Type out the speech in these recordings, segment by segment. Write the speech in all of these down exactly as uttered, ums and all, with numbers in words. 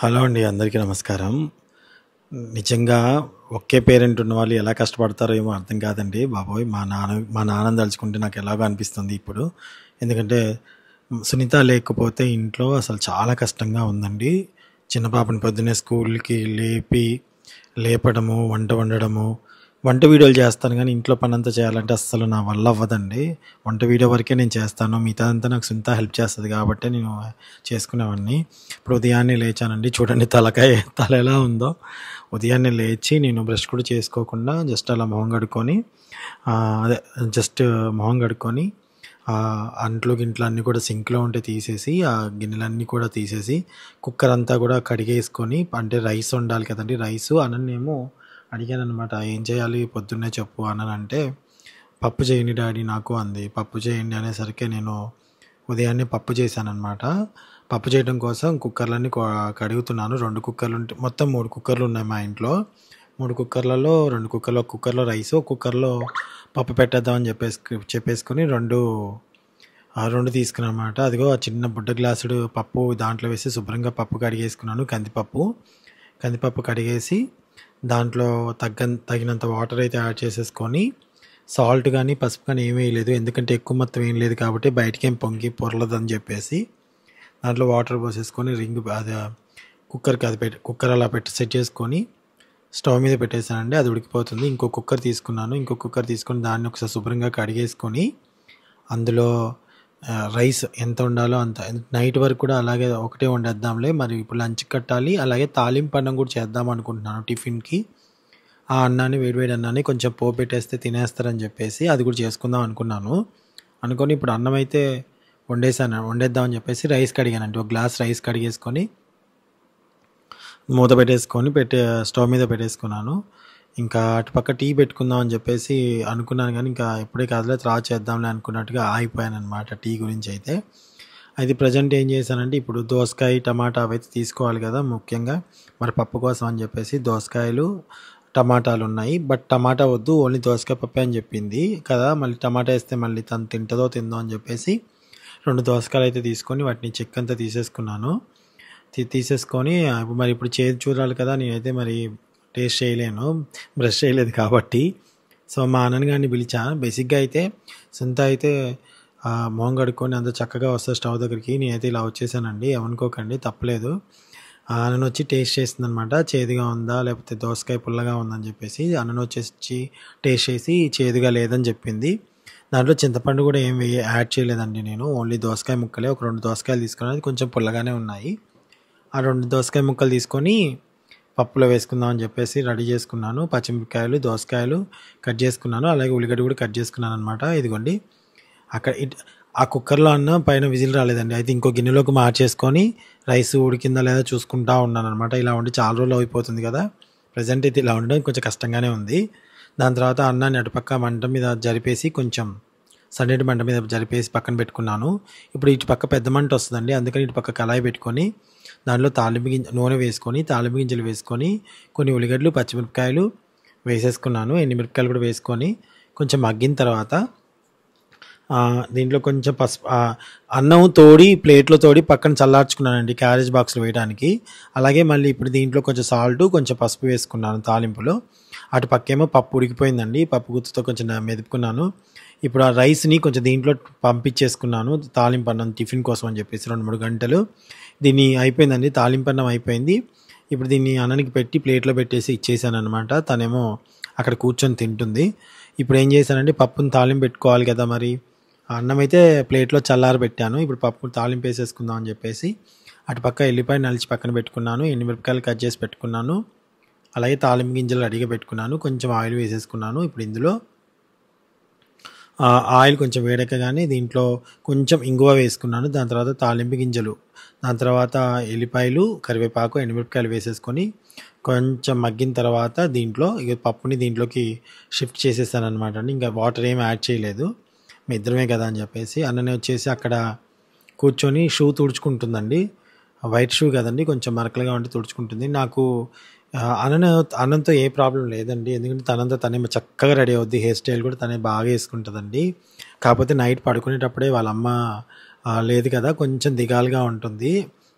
Hello అండి, అందరికీ నమస్కారం. నిజంగా ఒకే పేరెంట్ ఉన్న వాళ్ళు ఎలా కష్టపడతారో ఏమో అర్థం కాదండి బాబోయ్! మా నాన్న మా నాన్నని తలుచుకుంటే నాకు ఎలాగో అనిపిస్తుంది ఇప్పుడు. ఎందుకంటే సునీత లేకపోతే ఇంట్లో అసలు చాలా కష్టంగా ఉందండి. చిన్న పాపని పొద్దున్నే స్కూల్‌కి లేపి, లేపడము, వంట వండడము. వంట వీడియోలు చేస్తాను గానీ, ఇంట్లో పనంతా చేయాలంటే అస్సలు నా వల్ల అవ్వదండి. వంట వీడియో వరకే నేను చేస్తాను. మిగతాదంతా నాకు సునీత హెల్ప్ చేస్తది కాబట్టే నేను చేసుకునేవాడిని. ఇప్పుడు ఉదయాన్నే లేచానండి. చూడండి తలకాయ తల ఎలా ఉందో. ఉదయాన్నే లేచి నేను బ్రష్ కూడా చేసుకోకుండా జస్ట్ అలా మొహం కడుక్కొని ఆహ్, అదే జస్ట్ మొహం కడుక్కొని ఆహ్, అంట్లు గింట్లు అన్నీ కూడా సింక్‌లో ఉంటే తీసేసి, ఆ గిన్నెలన్నీ కూడా తీసేసి, కుక్కర్ అంతా కూడా కడిగేసుకొని, అంటే రైస్ వండాలి కదండీ! రైసు అనన్నేమో అడిగాననమాట. "ఏం చేయాలి పొద్దున్నే చెప్పు" అననంటే, "పప్పు చేయండి డాడీ నాకు" అంది. పప్పు చేయండి అనేసరికి నేను ఉదయాన్నే పప్పు చేశాననమాట. పప్పు చేయడం కోసం కుక్కర్‌లన్నీ కొ కడుగుతున్నాను. రెండు కుక్కర్లుంటే మొత్తం మూడు కుక్కర్లున్నాయి మా ఇంట్లో. మూడు కుక్కర్లలో రెండు కుక్కర్‌లో ఒక కుక్కర్‌లో రైసు, ఒక కుక్కర్‌లో పప్పు పెట్టేద్దామని చెప్పేసుకు చెప్పేసుకొని రెండు ఆ! రెండు తీసుకున్నాననమాట. అదిగో ఆ చిన్న బుడ్డ గ్లాసుడు పప్పు దాంట్లో వేసి శుభ్రంగా పప్పు కడిగేసుకున్నాను. కందిపప్పు. కందిపప్పు కడిగేసి దాంట్లో తగ్గన్ తగినంత వాటర్ అయితే యాడ్ చేసేసుకొని, సాల్ట్ గానీ, పసుపు గానీ ఏమి వేయలేదు. ఎందుకంటే ఎక్కువ మొత్తం ఏం లేదు కాబట్టి బయటికేం పొంగి పొర్లదని చెప్పేసి, దాంట్లో వాటర్ పోసేసుకొని రింగ్ అది కుక్కర్‌కి అది పెట్టి కుక్కర్ అలా పెట్టి సెట్ చేసుకొని స్టవ్ మీద పెట్టేసానండి. అది ఉడికిపోతుంది. ఇంకో కుక్కర్ తీసుకున్నాను. ఇంకో కుక్కర్ తీసుకొని దాన్ని ఒకసారి శుభ్రంగా కడిగేసుకొని, అందులో ఆహ్, రైస్ ఎంత వండాలో అంత నైట్ వరకు కూడా అలాగే ఒకటే వండేద్దాంలే. మరి ఇప్పుడు లంచ్‌కి కట్టాలి. అలాగే తాలింపు అన్నం కూడా చేద్దాం అనుకుంటున్నాను టిఫిన్‌కి. ఆ అన్నాన్ని వేడి వేడి అన్నాన్ని కొంచెం పోపెట్టేస్తే తినేస్తారని చెప్పేసి అది కూడా చేసుకుందాం అనుకున్నాను. అనుకోని ఇప్పుడు అన్నం అయితే వండేసాను. వండేద్దామని చెప్పేసి రైస్ కడిగానండి. ఒక గ్లాస్ రైస్ కడిగేసుకొని మూత పెట్టేసుకొని పెట్టే స్టవ్ మీద పెట్టేసుకున్నాను. ఇంకా అటుపక్క టీ పెట్టుకుందాం అని చెప్పేసి అనుకున్నాను గానీ, ఇంకా ఇప్పుడే కాదులే తర్వాత చేద్దాంలే అనుకున్నట్టుగా ఆగిపోయాననమాట టీ గురించయితే. అయితే ప్రెజెంట్ ఏం చేశానంటే, ఇప్పుడు దోసకాయ, టమాటా అవైతే తీసుకోవాలి కదా ముఖ్యంగా. మరి పప్పు కోసం అని చెప్పేసి దోసకాయలు, టమాటాలున్నాయి. బట్ టమాటా వద్దు, ఓన్లీ దోసకాయ పప్పే అని చెప్పింది కదా! మళ్ళీ టమాటా ఏస్తే మళ్ళీ తను తింటదో తినదో అని చెప్పేసి రెండు దోసకాయలయితే తీసుకొని వాటిని చెక్కంతా తీసేసుకున్నాను. తీ తీసేసుకొని ఆహ్, మరి ఇప్పుడు చేదు చూడాలి కదా! నేనైతే మరి టేస్ట్ చేయలేను. బ్రష్ చేయలేదు కాబట్టి. సో, మా అన్నని గారిని పిలిచా. బేసిక్‌గా అయితే సునీత అయితే ఆహ్, మొహం కడుక్కొని అంత చక్కగా వస్తది స్టవ్ దగ్గరికి. నేనైతే ఇలా వచ్చేసానండి. ఏమనుకోకండి తప్పులేదు. ఆహ్, అననొచ్చి టేస్ట్ చేసిందనమాట. చేదుగా ఉందా? లేకపోతే దోసకాయ పుల్లగా ఉందని చెప్పేసి. అననొచ్చేసి టేస్ట్ చేసి చేదుగా లేదని చెప్పింది. దాంట్లో చింతపండు కూడా ఏం వెయ్య యాడ్ చేయలేదండి నేను. ఓన్లీ దోసకాయ ముక్కలే. ఒక రెండు దోసకాయలు తీసుకున్నాను. అది కొంచెం పుల్లగానే ఉన్నాయి. ఆ రెండు దోసకాయ ముక్కలు తీసుకొని పప్పులో వేసుకుందాం అని చెప్పేసి రెడీ చేసుకున్నాను. పచ్చిమిరపకాయలు, దోసకాయలు కట్ చేసుకున్నాను. అలాగే ఉల్లిగడ్డ కూడా కట్ చేసుకున్నాననమాట. ఇదిగోండి అక్కడ ఇట్ ఆ కుక్కర్‌లో అన్నం పైన విజిల్ రాలేదండి. అయితే ఇంకో గిన్నెలోకి మార్చేసుకొని రైస్ ఉడికిందా లేదా చూసుకుంటా ఉన్నాననమాట. ఇలా వండి చాలా రోజులు అయిపోతుంది కదా! ప్రెజెంట్ అయితే ఇలా వండడం కొంచెం కష్టంగానే ఉంది. దాని తర్వాత అన్నాన్ని అటుపక్క మంట మీద జరిపేసి కొంచెం సన్నటి మంట మీద జరిపేసి పక్కన పెట్టుకున్నాను. ఇప్పుడు ఇటు పక్క పెద్ద మంట వస్తదండి. అందుకని ఇటు పక్క కళాయి పెట్టుకొని దాంట్లో తాలింపు గింజ నూనె వేసుకొని, తాలింపు గింజలు వేసుకొని, కొన్ని ఉల్లిగడ్డలు, పచ్చిమిరపకాయలు వేసేసుకున్నాను. ఎండుమిరపకాయలు కూడా వేసుకొని కొంచెం మగ్గిన తర్వాత ఆహ్, దీంట్లో కొంచెం పసుపు ఆహ్, అన్నం తోడి ప్లేట్‌లో తోడి పక్కన చల్లార్చుకున్నానండి క్యారేజ్ బాక్స్‌లో వేయడానికి. అలాగే మళ్ళీ ఇప్పుడు దీంట్లో కొంచెం సాల్టు, కొంచెం పసుపు వేసుకున్నాను తాలింపులో. అటు పక్కేమో పప్పు ఉడికిపోయిందండి. పప్పు గుత్తితో కొంచెం న మెదుపుకున్నాను. ఇప్పుడు ఆ రైస్‌ని కొంచెం దీంట్లో పంపించేసుకున్నాను. తాలింపు అన్నం టిఫిన్ కోసం అని చెప్పేసి రెండు, మూడు గంటలు. దీన్ని అయిపోయిందండి. తాలింపు అన్నం అయిపోయింది. ఇప్పుడు దీన్ని అన్నానికి పెట్టి ప్లేట్‌లో పెట్టేసి ఇచ్చేసాననమాట. తనేమో అక్కడ కూర్చొని తింటుంది. ఇప్పుడేం చేశానంటే పప్పుని తాలింపు పెట్టుకోవాలి కదా మరి. ఆ అన్నమైతే ప్లేట్‌లో చల్లారబెట్టాను. ఇప్పుడు పప్పు తాలింపేసేసుకుందాం అని చెప్పేసి అటుపక్క ఎల్లిపాయ నలిచి పక్కన పెట్టుకున్నాను. ఎండుమిరపకాయలు కట్ చేసి పెట్టుకున్నాను. అలాగే తాలింపు గింజలు రెడీగా పెట్టుకున్నాను. కొంచెం ఆయిల్ వేసేసుకున్నాను. ఇప్పుడు ఇందులో ఆహ్, ఆయిల్ కొంచెం వేడెక్కగానే దీంట్లో కొంచెం ఇంగువ వేసుకున్నాను. దాని తర్వాత తాలింపు గింజలు, దాని తర్వాత ఎల్లిపాయలు, కరివేపాకు, ఎండుమిరపకాయలు వేసేసుకొని కొంచెం మగ్గిన తర్వాత దీంట్లో ఇగ పప్పుని దీంట్లోకి షిఫ్ట్ చేసేసాననమాట అండి. ఇంకా వాటర్ ఏమి యాడ్ చేయలేదు. మీ ఇద్దరమే కదా అని చెప్పేసి. అన్ననే వచ్చేసి అక్కడ కూర్చొని షూ తుడుచుకుంటుందండి. వైట్ షూ కదండీ! కొంచెం మరకలుగా ఉంటే తుడుచుకుంటుంది. నాకు ఆహ్, అనన అనంతో ఏ ప్రాబ్లమ్ లేదండి. ఎందుకంటే తనంతా తనే చక్కగా రెడీ అవుద్ది. హెయిర్ స్టైల్ కూడా తనే బాగా యేసుకుంటదండి. కాకపోతే నైట్ పడుకునేటప్పుడే వాళ్ళ అమ్మ ఆహ్, లేదు కదా! కొంచెం దిగాలుగా ఉంటుంది.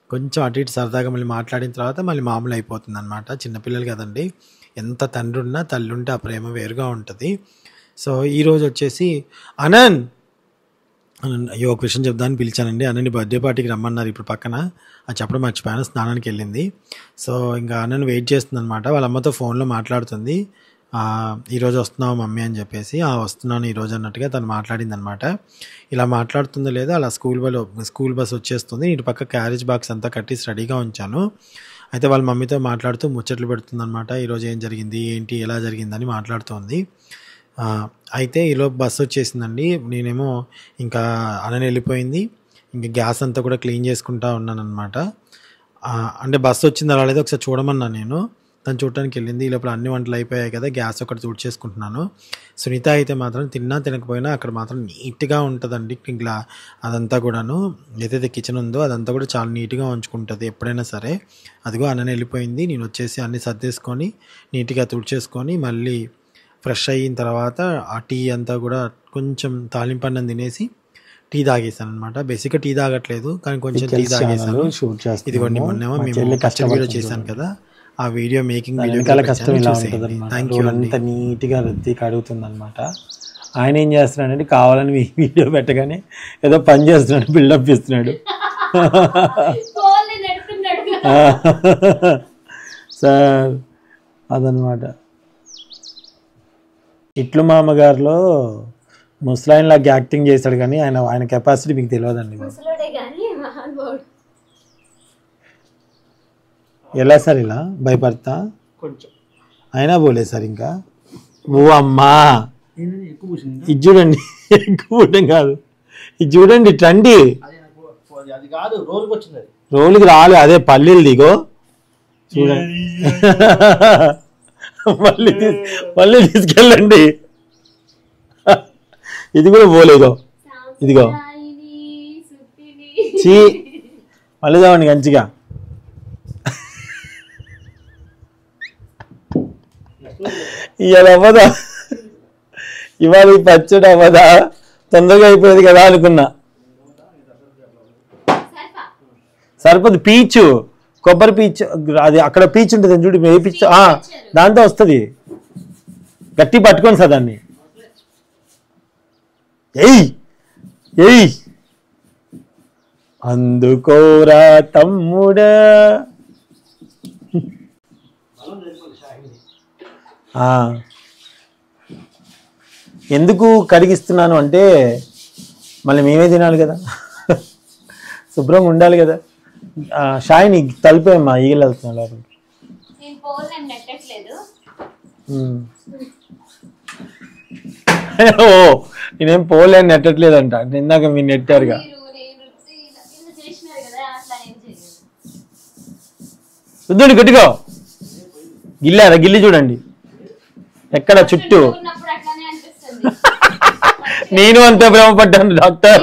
కొంచెం అటు ఇటు సరదాగా మళ్ళీ మాట్లాడిన తర్వాత మళ్ళీ మామూలు అయిపోతుంది అనమాట. చిన్నపిల్లలు కదండి, ఎంత తండ్రి ఉన్నా తల్లి ఉంటే ఆ ప్రేమ వేరుగా ఉంటుంది. సో ఈరోజు వచ్చేసి అనంత్ అనంత్ అయ్యో ఒక విషయం చెప్దామని పిలిచానండి. అనంత్ బర్త్డే పార్టీకి రమ్మన్నారు ఇప్పుడు పక్కన, అది చెప్పడం మర్చిపోయాను. స్నానానికి వెళ్ళింది. సో ఇంకా అనంత్ వెయిట్ చేస్తుంది అనమాట. వాళ్ళ అమ్మతో ఫోన్లో మాట్లాడుతుంది. ఈరోజు వస్తున్నావు మమ్మీ అని చెప్పేసి, వస్తున్నాను ఈరోజు అన్నట్టుగా తను మాట్లాడింది అనమాట. ఇలా మాట్లాడుతుందో లేదో అలా స్కూల్ బస్ స్కూల్ బస్ వచ్చేస్తుంది. ఇటు పక్క క్యారేజ్ బాక్స్ అంతా కట్టి రెడీగా ఉంచాను. అయితే వాళ్ళ మమ్మీతో మాట్లాడుతూ ముచ్చట్లు పెడుతుంది అనమాట. ఈరోజు ఏం జరిగింది, ఏంటి, ఎలా జరిగిందని మాట్లాడుతుంది. అయితే ఈలోపు బస్సు వచ్చేసిందండి. నేనేమో ఇంకా అనంత్ వెళ్ళిపోయింది. ఇంకా గ్యాస్ అంతా కూడా క్లీన్ చేసుకుంటా ఉన్నాను అనమాట. అంటే బస్సు వచ్చింది రాలేదు ఒకసారి చూడమన్నా నేను. తను చూడటానికి వెళ్ళింది. ఈ లోపల అన్ని వంటలు అయిపోయాయి కదా, గ్యాస్ ఒకటి తూడ్ చేసుకుంటున్నాను. సునీత అయితే మాత్రం తిన్నా తినకపోయినా అక్కడ మాత్రం నీట్గా ఉంటుందండి. ఇలా అదంతా కూడాను ఏదైతే కిచెన్ ఉందో అదంతా కూడా చాలా నీట్గా ఉంచుకుంటుంది ఎప్పుడైనా సరే. అదిగో అన్ననే వెళ్ళిపోయింది. నేను వచ్చేసి అన్ని సర్దేసుకొని నీట్గా తుడిచేసుకొని మళ్ళీ ఫ్రెష్ అయిన తర్వాత ఆ టీ అంతా కూడా కొంచెం తాలింపన్నం తినేసి టీ తాగేసాను అనమాట. బేసిక్గా టీ తాగట్లేదు కానీ కొంచెం టీ తాగేసాను. ఇదిగోండి మొన్నేమో మేము కష్టం వీడియో చేశాను కదా, ఆ వీడియో మేకింగ్ వీడియో కష్టం ఇలా ఉంటుంది అనమాట. అంత నీట్గా రుద్దికి అడుగుతుంది అనమాట. ఆయన ఏం చేస్తున్నాడంటే కావాలని వీడియో పెట్టగానే ఏదో పని చేస్తున్నాడు, బిల్డప్ ఇస్తున్నాడు. సార్ అదనమాట. ఇట్లు మామగారులో ముసలాయన్ లాగా యాక్టింగ్ చేశాడు కానీ ఆయన ఆయన కెపాసిటీ మీకు తెలియదండి. ఎలా సార్ ఇలా భయపడతా కొంచెం అయినా పోలే సార్. ఇంకా ఓ అమ్మా ఇది చూడండి, ఎక్కువ పూయడం కాదు, ఇది చూడండి ట్రండి రోలుకి రాలే, అదే పల్లీలు దిగో చూడండి. మళ్ళీ మళ్ళీ తీసుకెళ్ళండి. ఇది కూడా పోలేదో, ఇదిగో చీ మళ్ళీ చావండి మంచిగా. ఇవాళ అవ్వదా, ఇవాళ ఈ పచ్చడి అవ్వదా, తొందరగా అయిపోయేది కదా అనుకున్నా. సరిపోదు, పీచు కొబ్బరి పీచు అది అక్కడ పీచు ఉంటుంది చూడు, ఏ పీచు దాంతో వస్తుంది. గట్టి పట్టుకోండి సార్ దాన్ని. ఎయ్ ఎయ్ అందుకోరా తమ్ముడా. ఎందుకు కడిగిస్తున్నాను అంటే మళ్ళీ మేమే తినాలి కదా, శుభ్రంగా ఉండాలి కదా. షాయిని తలిపేమ్మా, ఈగలు వెళ్తున్నా లోపలికి. ఓ నేనేం పోలేని నెట్టట్లేదంట, ఇందాక మీరు నెట్టారుగా. వద్దండి గట్టిగా, గిల్లారా గిల్లి చూడండి ఎక్కడ చుట్టూ. నేను అంతే భ్రమపడ్డాను డాక్టర్.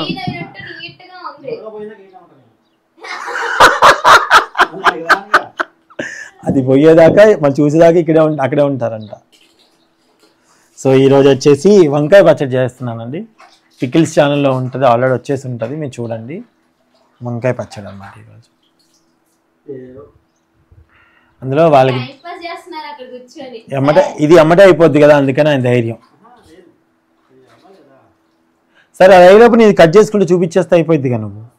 అది పోయేదాకా మళ్ళీ చూసేదాకా ఇక్కడే అక్కడే ఉంటారంట. సో ఈరోజు వచ్చేసి వంకాయ పచ్చడి చేస్తున్నానండి. పికిల్స్ ఛానల్లో ఉంటుంది, ఆల్రెడీ వచ్చేసి ఉంటుంది, మీరు చూడండి. వంకాయ పచ్చడి అన్నమాట ఈరోజు. అందులో వాళ్ళకి ఎమ్మటే ఇది ఎమ్మటే అయిపోద్ది కదా, అందుకని ఆయన ధైర్యం. సరే అది అయినప్పుడు నీది కట్ చేసుకుంటే చూపించేస్తే అయిపోద్ది కదా నువ్వు.